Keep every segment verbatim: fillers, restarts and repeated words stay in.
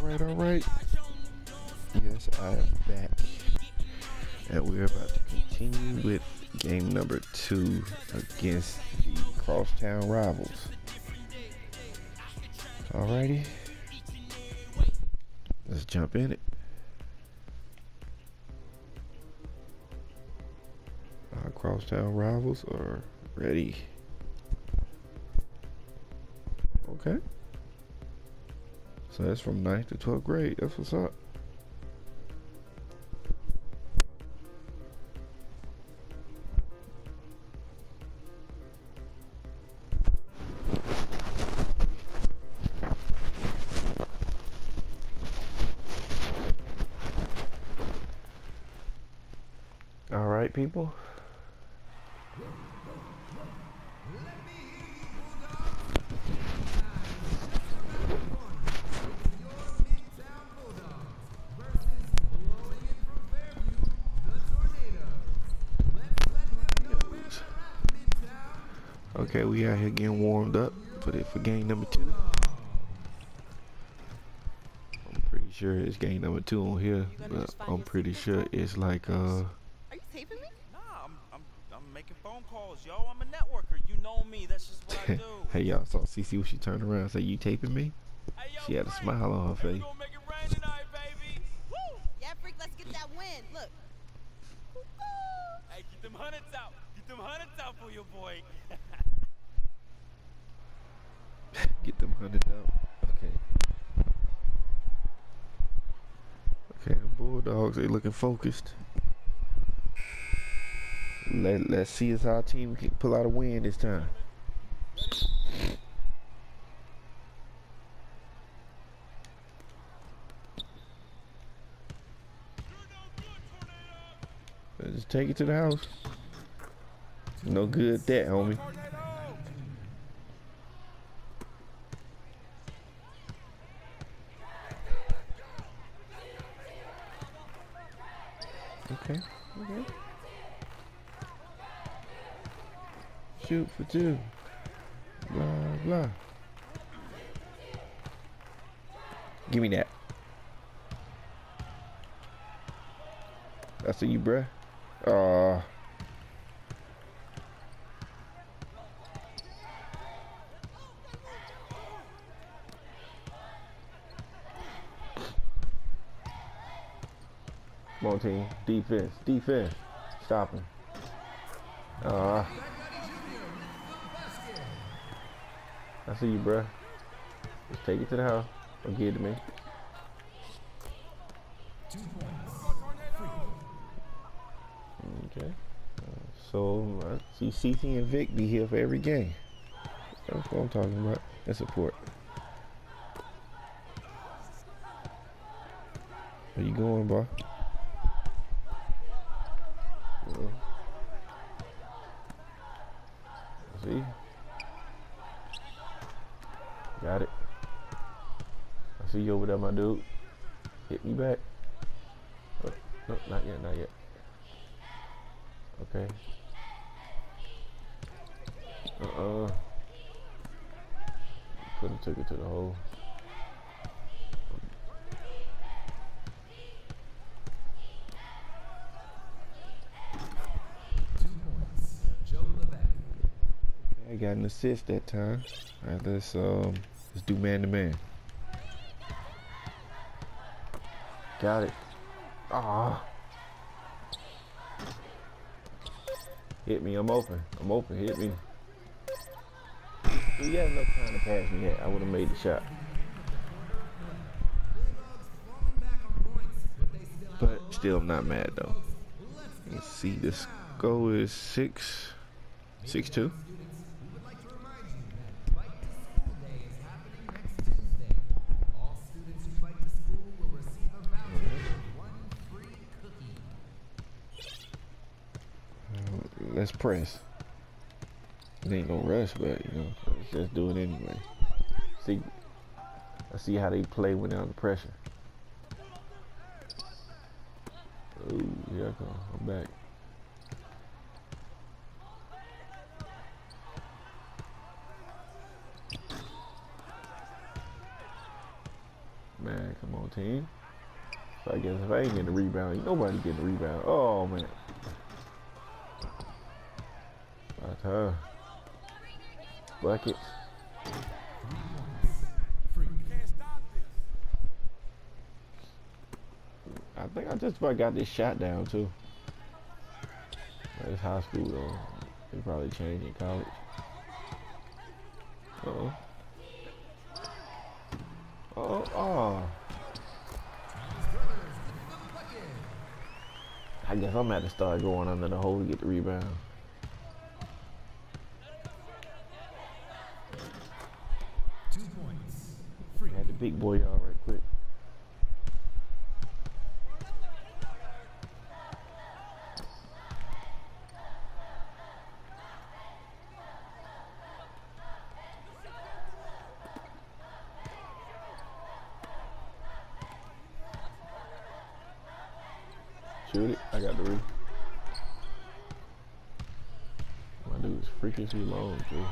Alright, alright. Yes, I am back. And we're about to continue with game number two against the Crosstown Rivals. Alrighty. Let's jump in it. Our Crosstown Rivals are ready. Okay. So that's from ninth to twelfth grade. That's what's up. All right, people. Okay, we out here getting warmed up for the for game number two. I'm pretty sure it's game number two on here, but I'm pretty sure it's like uh. Are you taping me? Nah, I'm I'm I'm making phone calls, yo. I'm a networker. You know me. That's just what I do. Hey, y'all saw Cece when she turned around and said, "You taping me?" Hey, yo, She had a Freak, smile on her hey, we face. gonna make it rain tonight, baby. Woo! Yeah, freak, let's get that win. Look. Hey, get them hundreds out. Get them hundreds out for your boy. Get them hundred out. Okay. Okay, the Bulldogs, they looking focused. Let, let's see if our team can pull out a win this time. Let's just take it to the house. No good at that, homie. Okay, okay. Shoot for two. Blah, blah. Give me that. I see you, bruh. Aw. Come on, team. Defense. Defense. Stop him. Uh, I see you, bruh. Just take it to the house or give it to me. Okay. Uh, so, I see C C and Vic be here for every game. That's what I'm talking about. And support. Where you going, boy? See? Got it. I see you over there, my dude. Hit me back. Oh, no, not yet, not yet. Okay. Uh-uh. Could have took it to the hole. I got an assist that time. All right, let's um, let's do man to man. Got it. Ah. Hit me. I'm open. I'm open. Hit me. If you had enough time to pass me that, I would have made the shot. But still, I'm not mad though. Let's see. The score is six, six two. Let's press. It ain't no rush, but you know, let's just do it anyway. See, I see how they play when they're under pressure. Oh, here I come. I'm back. Man, come on, team. So I guess if I ain't getting the rebound, ain't nobody getting the rebound. Oh, man. That's her. Buckets. I think I just about got this shot down, too. It's high school, though. They probably changed in college. Uh-oh. Oh, oh. I guess I'm gonna have to start going under the hole to get the rebound. Two points. Free. Had the big boy y'all right quick. Shoot it. I got the roof. My dude's freakishly long, too.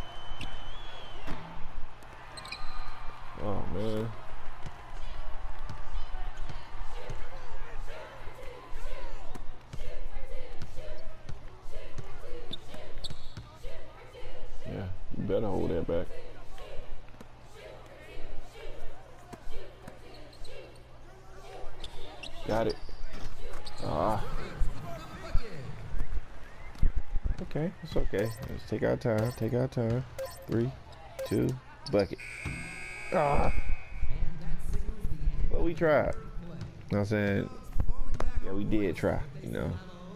Oh, man. Yeah, you better hold that back. Got it. Ah. Okay, it's okay. Let's take our time. Take our time. Three, two, bucket. Ah. But we tried. You know what I'm saying? Yeah, we did try, you know.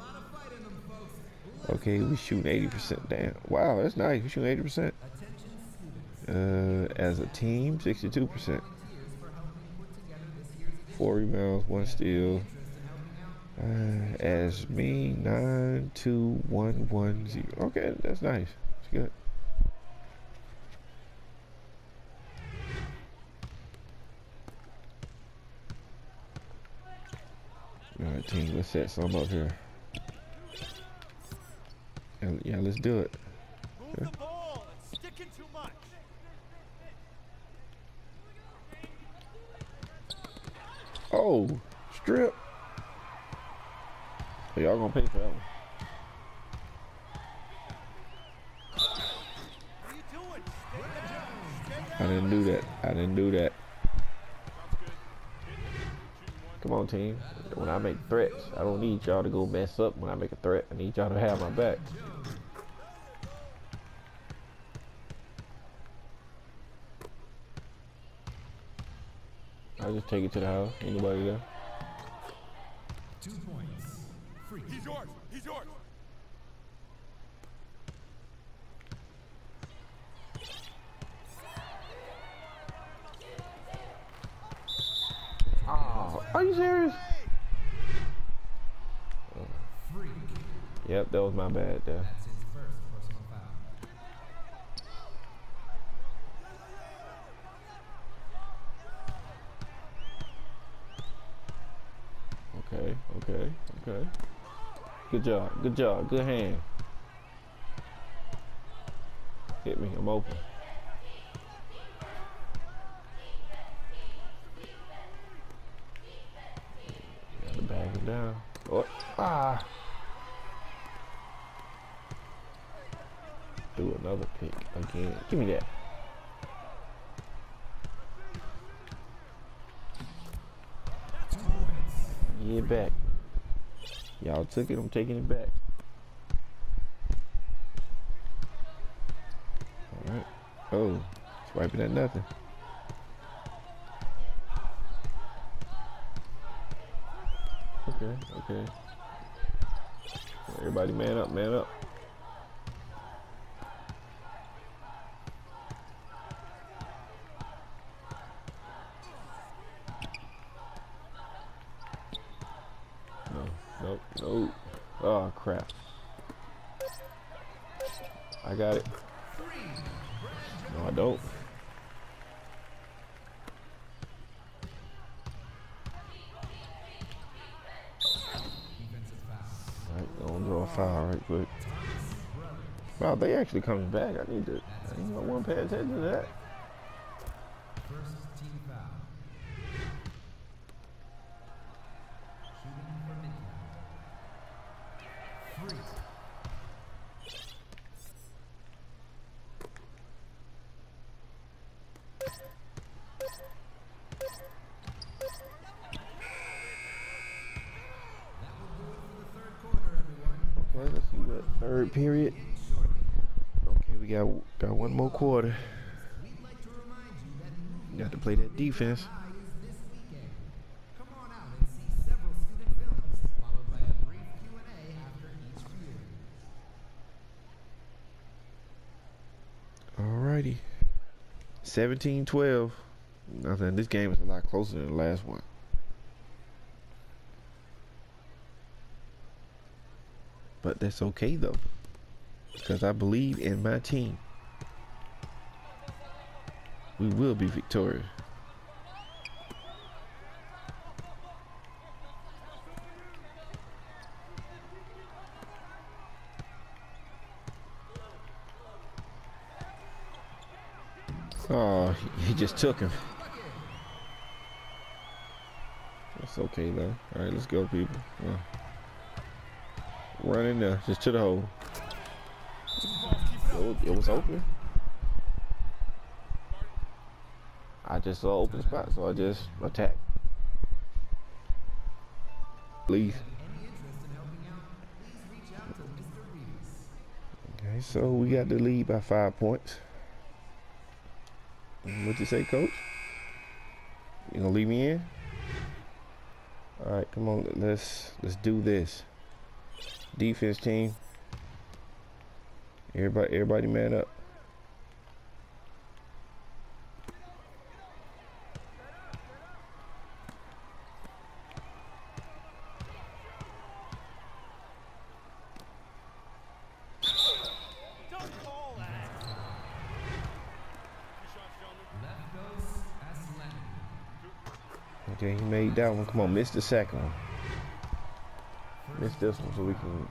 Okay, we shooting eighty percent. Damn. Wow, that's nice. We shooting eighty percent. Uh, as a team, sixty-two percent. Four rebounds, one steal. Uh, as me, nine, two, one, one, zero. Okay, that's nice. It's good. All right, team, let's set some up here. Yeah, yeah, let's do it. Move Yeah. the ball. It's sticking too much. Oh, strip. Oh, y'all gonna pay for that one. What are you doing? Stay down. Stay I down. didn't do that. I didn't do that. Come on, team. When I make threats, I don't need y'all to go mess up when I make a threat. I need y'all to have my back. I'll just take it to the house. Ain't nobody there. Two points. Free. He's yours. He's yours. Oh, are you serious? Free. Yep, that was my bad there. That's his first personal foul. Okay, okay, okay. Good job, good job, good hand. Hit me, I'm open. Gotta bag him down. Oh, ah. Do another pick again. Give me that. Get it back. Y'all took it, I'm taking it back. Alright. Oh, swiping at nothing. Okay, okay. Everybody man up, man up. No, nope, nope. Oh, crap. I got it. No, I don't. Alright, gonna draw a foul right quick. Wow, they actually coming back. I need to, I ain't no one pay attention to that. First team foul. Shooting from Midtown. Free. That will do it for the third quarter, everyone. Okay, let's see what third period. Okay, we got got one more quarter. We'd like to remind you that You got to play that defense. High is this weekend. Come on out and see several student films, followed by a brief Q and A after each viewing. Alrighty. seventeen twelve. Nothing. This game is a lot closer than the last one. But that's okay though, because I believe in my team. We will be victorious. Oh, he- he just took him. That's okay though. All right, let's go, people. Yeah. Run in there, just to the hole. It was, it was open. I just saw open spot, so I just attacked. Please. Any interest in helping out, please reach out to Mister Reeves. Okay, so we got the lead by five points. What you say, coach? You gonna leave me in? All right, come on, let's let's do this. Defense team. Everybody, everybody, man up. Don't call that. Left goes Aslan. Okay, he made that one. Come on, miss the second one. Miss this one so we can.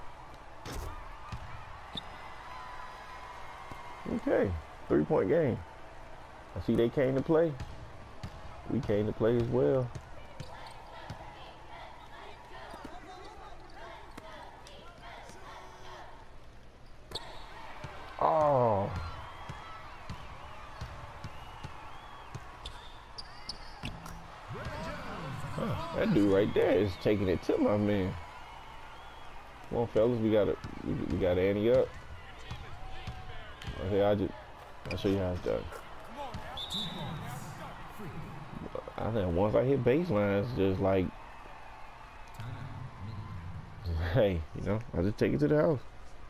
Okay, three point game. I see they came to play. We came to play as well. Oh. Huh, that dude right there is taking it to my man. Come on, fellas, we gotta we, we gotta ante up. Okay, I just I'll show you how it's done. I think once I hit baseline, it's just like, hey, you know, I just take it to the house.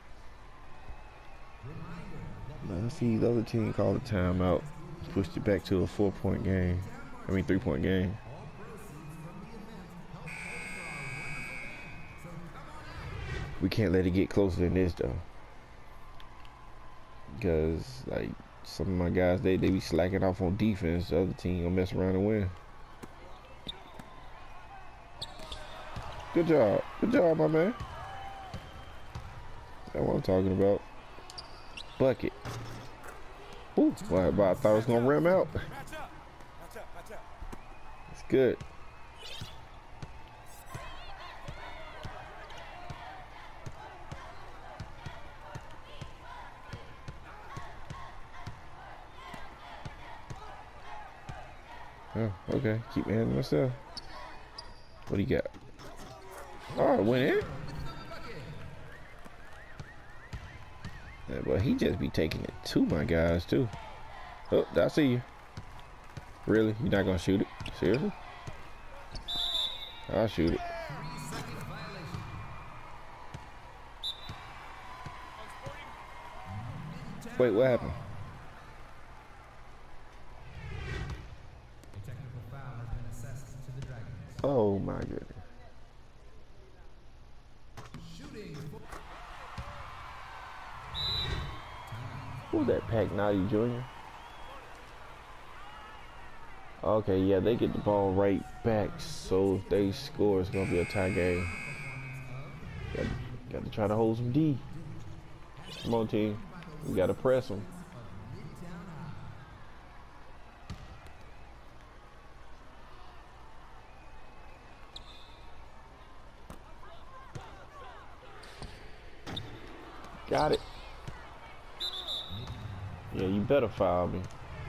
Let's see, the other team called a timeout, pushed it back to a four-point game. I mean, three-point game. We can't let it get closer than this though, because like some of my guys, they they be slacking off on defense. The other team gonna mess around and win. Good job, good job, my man. That's what I'm talking about. Bucket. Ooh, well, I thought I was gonna rim out. It's good. Oh, okay. Keep my hand to myself. What do you got? Oh, it went in? Yeah, but he just be taking it to my guys, too. Oh, I see you. Really? You're not going to shoot it? Seriously? I'll shoot it. Wait, what happened? A technical foul has been assessed to the Dragons. Oh, my goodness. Shooting. Who was that, Pac Naughty Junior? Okay, yeah, they get the ball right back, so if they score, it's going to be a tie game. Got, got to try to hold some D. Come on, team. We got to press them. Got it. Yeah, you better foul me.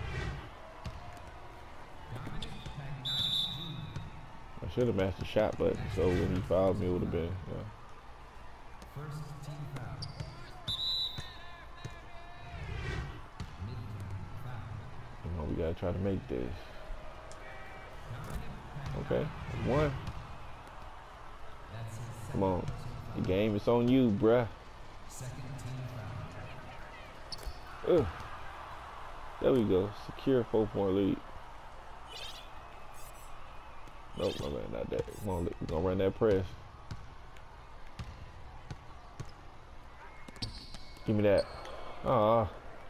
I should have matched the shot button, so when he fouled me, it would have been, yeah. First team foul. You know, we gotta try to make this. Okay, one. Come on, the game is on you, bruh. Second team foul. Ugh. There we go. Secure four-point lead. Nope, my man, not that. Come on, we're gonna run that press. Give me that. Ah.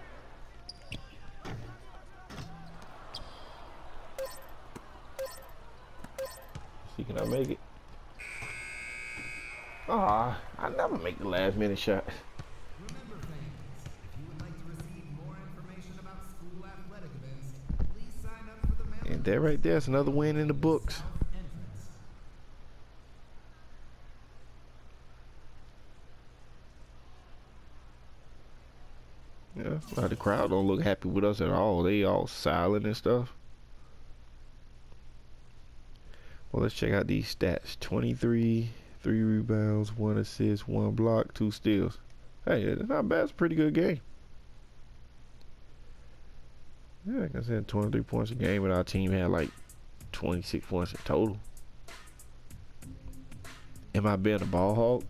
See, can I make it? Ah, I never make the last minute shot. Remember, fans, if you would like to receive more information about school athletic events, please sign up for the mailing And that right there is another win in the books. South entrance. Yeah, well, the crowd don't look happy with us at all. They all silent and stuff. Well, let's check out these stats. twenty-three, three rebounds, one assist, one block, two steals. Hey, it's not bad. It's a pretty good game. Yeah, like I said, twenty-three points a game, and our team had like twenty-six points in total. Am I being a ball hog?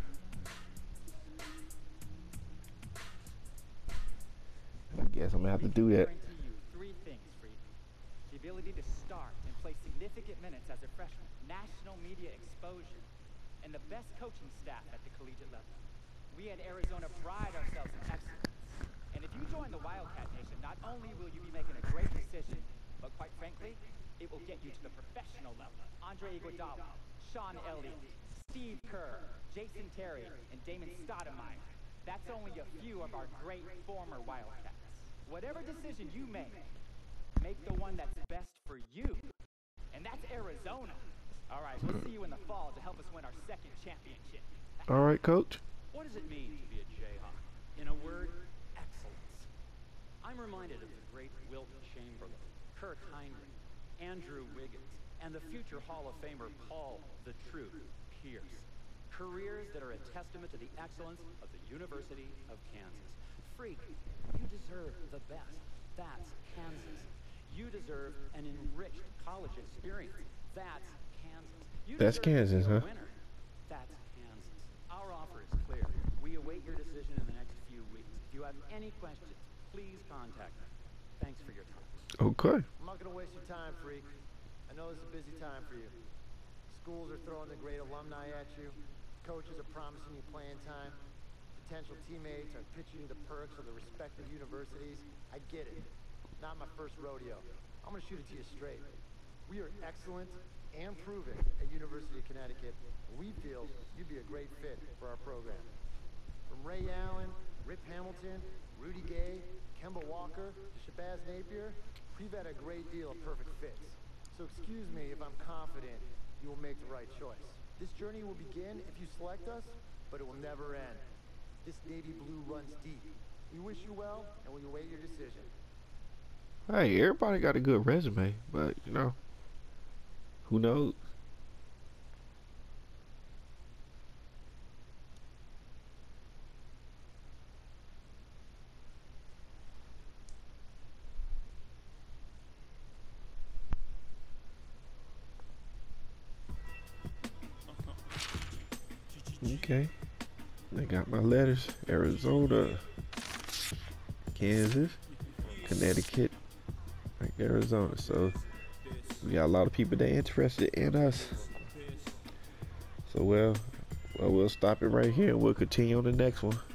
I guess I'm gonna have to do that. Guarantee you three things, Freak. The ability to start and play significant minutes as a freshman, national media exposure, and the best coaching staff at the collegiate level. We at Arizona pride ourselves in excellence. And if you join the Wildcat Nation, not only will you be making a great decision, but quite frankly, it will get you to the professional level. Andre Iguodala, Sean Elliott, Steve Kerr, Jason Terry, and Damon Stoudemire. That's only a few of our great former Wildcats. Whatever decision you make, make the one that's best for you. And that's Arizona. All right, we'll see you in the fall to help us win our second championship. All right, coach. What does it mean to be a Jayhawk? In a word, excellence. I'm reminded of the great Wilt Chamberlain, Kirk Heinrich, Andrew Wiggins, and the future Hall of Famer Paul the Truth Pierce. Careers that are a testament to the excellence of the University of Kansas. Freak, you deserve the best. That's Kansas. You deserve an enriched college experience. That's Kansas. You That's deserve to Kansas, be a huh? winner. That's Kansas. Our offer is clear. We await your decision in the next few weeks. If you have any questions, please contact me. Thanks for your time. Okay. I'm not gonna waste your time, Freak. I know this is a busy time for you. Schools are throwing the great alumni at you. Coaches are promising you playing time. Potential teammates are pitching you the perks of the respective universities. I get it. Not my first rodeo. I'm gonna shoot it to you straight. We are excellent and proven at University of Connecticut. And we feel you'd be a great fit for our program. From Ray Allen, Rip Hamilton, Rudy Gay, Kemba Walker, to Shabazz Napier, we've had a great deal of perfect fits. So excuse me if I'm confident you will make the right choice. This journey will begin if you select us, but it will never end. This navy blue runs deep. We wish you well, and we await your decision. Hey, everybody got a good resume, but you know, who knows? Okay, I got my letters. Arizona, Kansas, Connecticut, like Arizona. So we got a lot of people that are interested in us. So well, well, we'll stop it right here and we'll continue on the next one.